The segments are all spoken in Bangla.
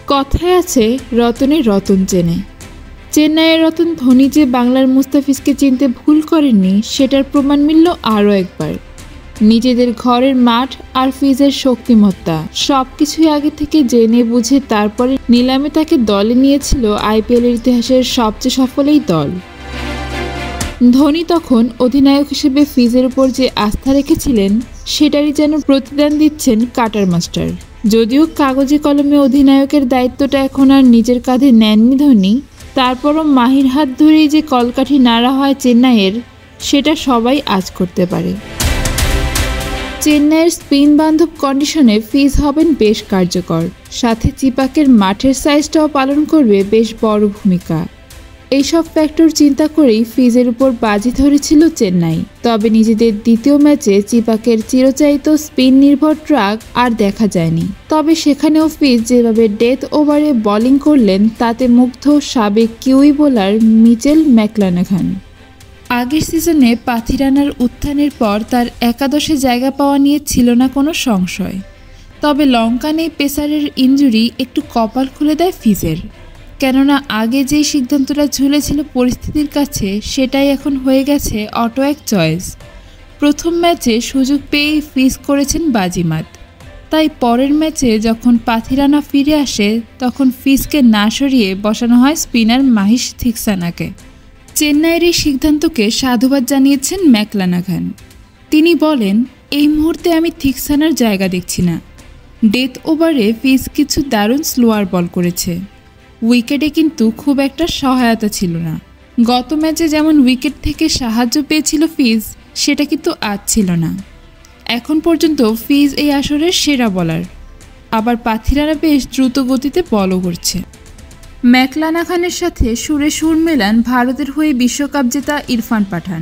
কথায় আছে রতনে রতন চেনে। চেন্নাইয়ের রতন ধোনি যে বাংলার মুস্তাফিজকে চিনতে ভুল করেননি সেটার প্রমাণ মিলল আরও একবার। নিজেদের ঘরের মাঠ আর ফিজের শক্তিমত্তা সবকিছুই আগে থেকে জেনে বুঝে তারপরে নিলামে তাকে দলে নিয়েছিল আইপিএলের ইতিহাসের সবচেয়ে সফল এই দল। ধোনি তখন অধিনায়ক হিসেবে ফিজের উপর যে আস্থা রেখেছিলেন সেটারই যেন প্রতিদান দিচ্ছেন কাটার মাস্টার। যদিও কাগজে কলমে অধিনায়কের দায়িত্বটা এখন আর নিজের কাঁধে নেননি ধোনি, তারপরও মাহির হাত ধরেই যে কলকাঠি নাড়া হয় চেন্নাইয়ের, সেটা সবাই আজ করতে পারে। চেন্নাইয়ের স্পিন বান্ধব কন্ডিশনে ফিজ হবেন বেশ কার্যকর, সাথে চিপাকের মাঠের সাইজটাও পালন করবে বেশ বড় ভূমিকা। এইসব ফ্যাক্টর চিন্তা করেই ফিজের উপর বাজি ধরেছিল চেন্নাই। তবে নিজেদের দ্বিতীয় ম্যাচে চিপাকের চিরচাহিত স্পিন নির্ভর ট্রাক আর দেখা যায়নি। তবে সেখানেও ফিজ যেভাবে ডেথ ওভারে বোলিং করলেন তাতে মুগ্ধ সাবেক কিউই বোলার মিচেল ম্যাকলানাঘান। আগের সিজনে পাথিরানার উত্থানের পর তার একাদশে জায়গা পাওয়া নিয়ে ছিল না কোনো সংশয়। তবে লঙ্কানে পেসারের ইনজুরি একটু কপাল খুলে দেয় ফিজের, কেননা আগে যেই সিদ্ধান্তটা ঝুলেছিল পরিস্থিতির কাছে সেটাই এখন হয়ে গেছে অটো এক চয়েস। প্রথম ম্যাচে সুযোগ পেয়েই ফিজ করেছেন বাজিমাত, তাই পরের ম্যাচে যখন পাথিরানা ফিরে আসে তখন ফিজকে না সরিয়ে বসানো হয় স্পিনার মাহিশ থিকসানাকে। চেন্নাইয়ের এই সিদ্ধান্তকে সাধুবাদ জানিয়েছেন ম্যাকলানাঘান। তিনি বলেন, এই মুহূর্তে আমি থিকসানার জায়গা দেখছি না। ডেথ ওভারে ফিজ কিছু দারুণ স্লোয়ার বল করেছে, উইকেটে কিন্তু খুব একটা সহায়তা ছিল না। গত ম্যাচে যেমন উইকেট থেকে সাহায্য পেয়েছিল ফিজ, সেটা কিন্তু আজ ছিল না। এখন পর্যন্ত ফিজ এই আসরের সেরা বলার, আবার পাথিরানা বেশ দ্রুত গতিতে বলও করছে। ম্যাকলানাঘানের সাথে সুরে সুর মেলান ভারতের হয়ে বিশ্বকাপ জেতা ইরফান পাঠান।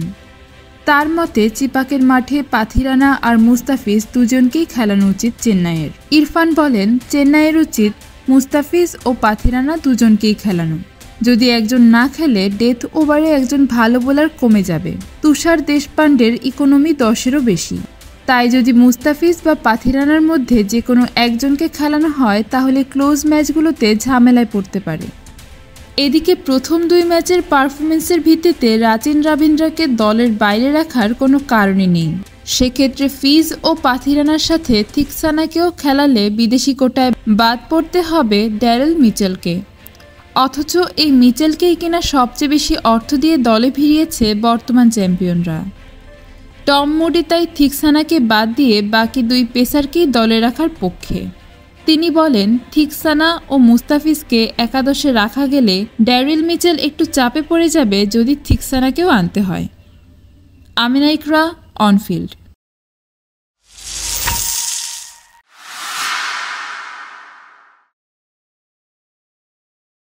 তার মতে চিপাকের মাঠে পাথিরানা আর মুস্তাফিজ দুজনকেই খেলানো উচিত চেন্নাইয়ের। ইরফান বলেন, চেন্নাইয়ের উচিত মুস্তাফিজ ও পাথিরানা দুজনকেই খেলানো। যদি একজন না খেলে ডেথ ওভারে একজন ভালো বোলার কমে যাবে। তুষার দেশপান্ডের ইকোনমি 10-এরও বেশি, তাই যদি মুস্তাফিজ বা পাথিরানার মধ্যে যে কোনো একজনকে খেলানো হয় তাহলে ক্লোজ ম্যাচগুলোতে ঝামেলায় পড়তে পারে। এদিকে প্রথম 2 ম্যাচের পারফরমেন্সের ভিত্তিতে রাচিন রবীন্দ্রকে দলের বাইরে রাখার কোনো কারণই নেই। সেক্ষেত্রে ফিজ ও পাথিরানার সাথে থিকসানাকেও খেলালে বিদেশি কোটায় বাদ পড়তে হবে ড্যারেল মিচেলকে। অথচ এই মিচেলকেই কিনা সবচেয়ে বেশি অর্থ দিয়ে দলে ভিড়িয়েছে বর্তমান চ্যাম্পিয়নরা। টম মুডি তাই থিকসানাকে বাদ দিয়ে বাকি 2 পেসারকেই দলে রাখার পক্ষে। তিনি বলেন, থিকসানা ও মুস্তাফিজকে একাদশে রাখা গেলে ড্যারেল মিচেল একটু চাপে পড়ে যাবে যদি থিকসানাকেও আনতে হয়। আমেনা, ইকরা, অনফিল্ড।